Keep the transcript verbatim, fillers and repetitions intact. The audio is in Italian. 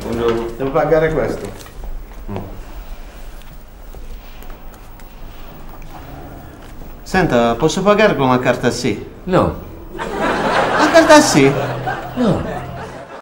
Buongiorno. Devo pagare questo. Mm. Senta, posso pagare con una carta sì? No. La carta sì? No.